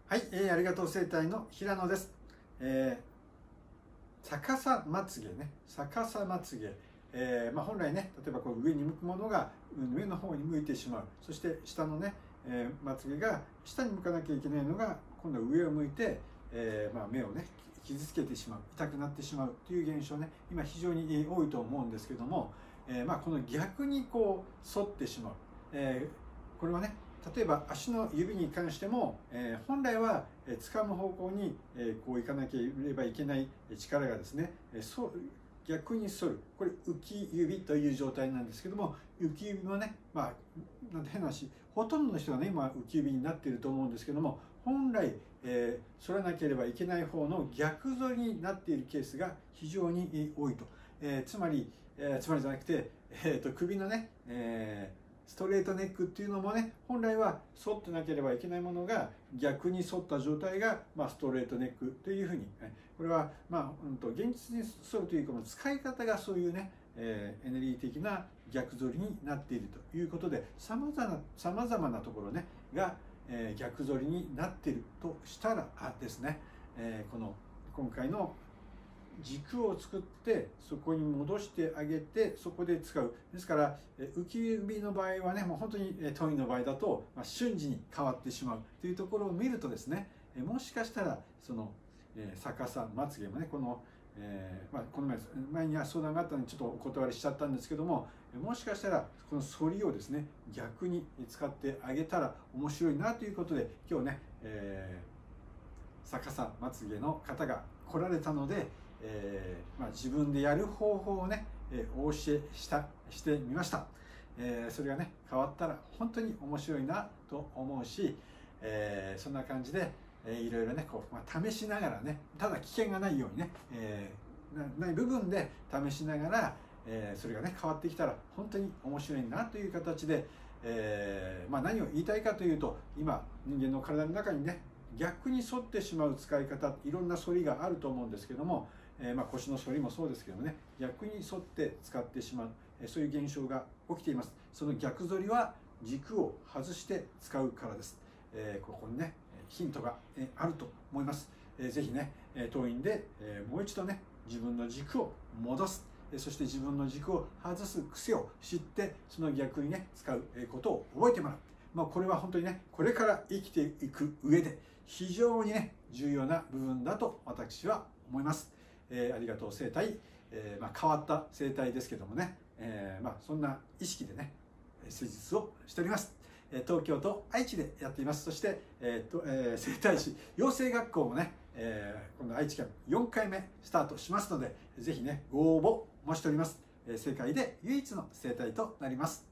はい、ありがとう生態の平野です。逆さまつげね、逆さまつげ。本来ね、例えばこう上に向くものが上の方に向いてしまう。そして下のね、まつげが下に向かなきゃいけないのが今度は上を向いて、目をね、傷つけてしまう、痛くなってしまうという現象ね、今非常に多いと思うんですけども、この逆にこう反ってしまう。これはね、例えば足の指に関しても、本来は掴む方向にこういかなければいけない力がですね、逆に反る、これ浮き指という状態なんですけども、浮き指もね、なんて変な話、ほとんどの人がね今浮き指になっていると思うんですけども、本来、反らなければいけない方の逆反りになっているケースが非常に多いと。つまりじゃなくて、首のね、ストレートネックっていうのもね、本来は反ってなければいけないものが逆に反った状態が、ストレートネックというふうに、これは、現実に反るというか、使い方がそういうね、エネルギー的な逆反りになっているということで、さまざまなところねが、逆反りになっているとしたらですね、今回の軸を作ってそこに戻してあげてそこで使う。ですから浮き指の場合はね、もう本当にトイの場合だと瞬時に変わってしまうというところを見るとですね、もしかしたらその逆さまつげもね、この前には相談があったのにちょっとお断りしちゃったんですけども、もしかしたらこの反りをですね逆に使ってあげたら面白いなということで、今日ね、逆さまつげの方が来られたので、自分でやる方法をね、お教えしてみました。それがね変わったら本当に面白いなと思うし、そんな感じで、いろいろね試しながらね、ただ危険がないようにね、ない部分で試しながら、それがね変わってきたら本当に面白いなという形で、何を言いたいかというと、今人間の体の中にね逆に反ってしまう使い方、いろんな反りがあると思うんですけども、腰の反りもそうですけどもね、逆に反って使ってしまう、そういう現象が起きています。その逆反りは軸を外して使うからです。ここにねヒントがあると思います。ぜひね当院でもう一度ね自分の軸を戻す、そして自分の軸を外す癖を知って、その逆にね使うことを覚えてもらう。これは本当にねこれから生きていく上で非常にね重要な部分だと私は思います。ありがとう生態、変わった生態ですけどもね、そんな意識でね施術をしております。東京と愛知でやっています。そして、整体師養成学校もね、今度愛知県4回目スタートしますので、ぜひねご応募お待ちしております。世界で唯一の整体となります。